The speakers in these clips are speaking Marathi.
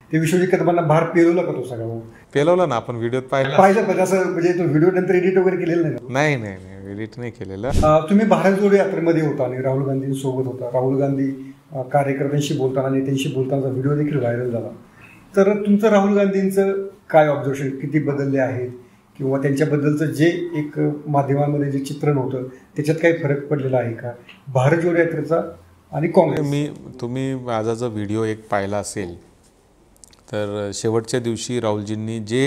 ते विश्वजित कदमांना बाहेर पेलवला का तो सगळा? पेलवला ना, आपण व्हिडिओत पाहिलं पण असं म्हणजे तो व्हिडिओ नंतर एडिट वगैरे केलेलं नाही? नाही एडिट नाही केलेलं. तुम्ही भारत जोडो यात्रेमध्ये होता आणि राहुल गांधींसोबत होता. राहुल गांधी कार्यकर्त्यांशी बोलताना, नेत्यांशी बोलतानाचा व्हिडिओ देखील व्हायरल झाला. तर तुमचं राहुल गांधींचं काय ऑब्झर्वेशन, किती बदलले आहेत किंवा त्यांच्याबद्दलचं जे एक माध्यमांमध्ये जे चित्रण होतं त्याच्यात काही फरक पडलेला आहे का भारत जोडो यात्रेचा आणि काँग्रेस? तुम्ही माझा जो व्हिडिओ एक पाहिला असेल तर शेवटच्या दिवशी राहुलजींनी जे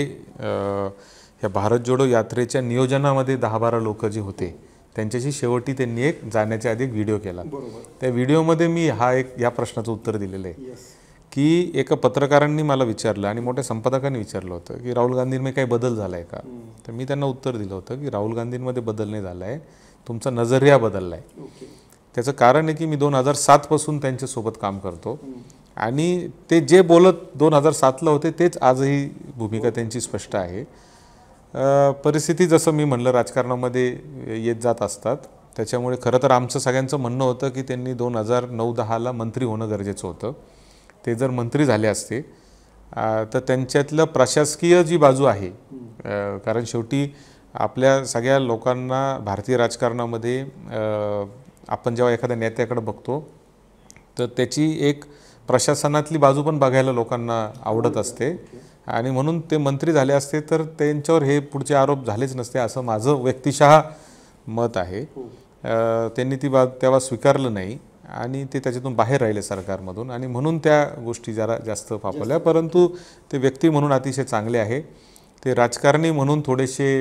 या भारत जोडो यात्रेच्या नियोजनामध्ये 10-12 लोक जे होते त्यांच्याशी शेवटी त्यांनी एक जाण्याच्या आधी एक व्हिडिओ केला. त्या व्हिडिओमध्ये मी या प्रश्नाचं उत्तर दिलेलं आहे की एका पत्रकारांनी मला विचारलं आणि मोठ्या संपादकांनी विचारलं होतं की राहुल गांधींमध्ये काही बदल झाला आहे का. तर मी त्यांना उत्तर दिलं होतं की राहुल गांधींमध्ये बदल नाही झाला आहे, तुमचा नजरिया बदलला आहे. त्याचं कारण आहे की मी 2007 पासून त्यांच्यासोबत काम करतो आणि ते जे बोलत 2007ला होते तेच आजही भूमिका त्यांची स्पष्ट आहे. परिस्थिती जसं मी म्हणलं राजकारणामध्ये येत जात असतात, त्याच्यामुळे खरं तर आमचं सगळ्यांचं म्हणणं होतं की त्यांनी 2009-10ला मंत्री होणं गरजेचं होतं. ते जर मंत्री झाले असते तर त्यांच्यातलं प्रशासकीय जी बाजू आहे, कारण शेवटी आपल्या सगळ्या लोकांना भारतीय राजकारणामध्ये आपण जेव्हा एखाद्या नेत्याकडे बघतो तर त्याची एक प्रशासनातली बाजू पण बघायला लोकांना आवडत असते आणि म्हणून ते मंत्री झाले असते तर त्यांच्यावर हे पुढचे आरोप झालेच नसते असं माझं व्यक्तिशः मत आहे. त्यांनी तेव्हा स्वीकारलं नाही आणि ते त्याच्यातून बाहेर राहिले सरकारमधून आणि म्हणून त्या गोष्टी जरा जास्त फाफवल्या. परंतु ते व्यक्ती म्हणून अतिशय चांगले आहे. ते राजकारणी म्हणून थोडेसे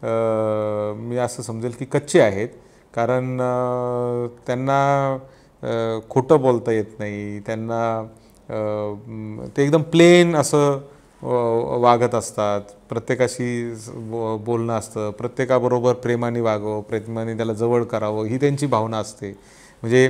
मी असं समजेल की कच्चे आहेत, कारण त्यांना खोटं बोलता येत नाही, त्यांना ते एकदम प्लेन असं वागत असतात. प्रत्येकाशी बोलणं असतं, प्रत्येकाबरोबर प्रेमाने वागावं, प्रेमाने त्याला जवळ करावं ही त्यांची भावना असते. म्हणजे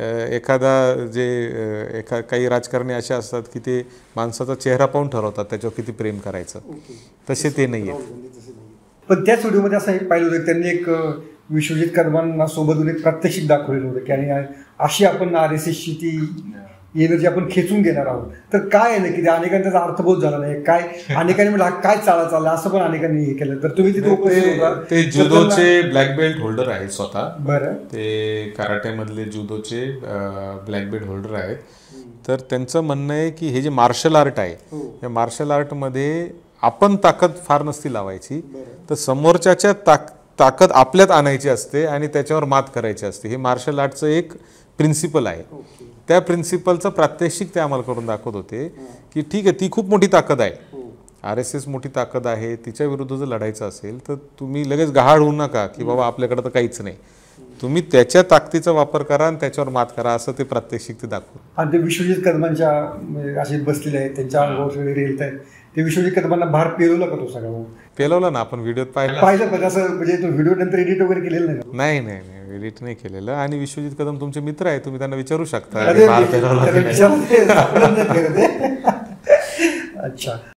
काही राजकारणी असे असतात की ते माणसाचा चेहरा पाहून ठरवतात त्याच्यावर किती प्रेम करायचं, तसे ते नाही आहेत. पण त्याच व्हिडिओमध्ये असं एक पाहिलं होतं त्यांनी एक विश्वजित कदमांना सोबतून एक प्रात्यक्षिक दाखवलेलं होतं की आणि अशी आपण RSSची ती एनर्जी आपण खेचून घेणार आहोत. तर काय आहे ना की अनेकांनी त्याचा अर्थबोध झाला नाही, काय अनेकांनी म्हटलं काय चालला असं पण अनेकांनी हे केलं. तर तुम्ही तिथे उपस्थित होता. ते जुदोचे ब्लॅक बेल्ट होल्डर आहेत स्वतः. बरं, ते कराटेमधले जुदोचे ब्लॅक बेल्ट होल्डर आहेत. तर त्यांचं म्हणणं आहे की हे जे मार्शल आर्ट आहे या मार्शल आर्टमध्ये आपण ताकद फार नसती लावायची, तर समोरच्याच्या ताकद आपल्यात आणायची असते आणि त्याच्यावर मात करायची असते. हे मार्शल आर्टचं एक प्रिन्सिपल आहे. त्या प्रिन्सिपलचं प्रात्यक्षिक ते आम्हाला करून दाखवत होते की ठीक आहे ती खूप मोठी ताकद आहे, RSS मोठी ताकद आहे, तिच्या विरुद्ध जर लढायचं असेल तर तुम्ही लगेच गहाळ होऊ नका की बाबा आपल्याकडे तर काहीच नाही, तुम्ही त्याच्या ताकदीचा वापर करा आणि त्याच्यावर मात करा, असं ते प्रात्यक्षिक ते दाखवत. आणि ते विश्वजित कदमांच्या असे बसलेले आहेत, त्यांच्या अंगावर वगैरे येत आहेत. ते विश्वजित कदमांना बाहेर पेलवला का तो सगळा? पेलवला ना, आपण व्हिडिओत पाहिलं पण असं म्हणजे तो व्हिडिओ नंतर एडिट वगैरे केलेलं नाही? नाही एडिट नाही केलेलं. आणि विश्वजित कदम तुमचे मित्र आहे, तुम्ही त्यांना विचारू शकता. अच्छा.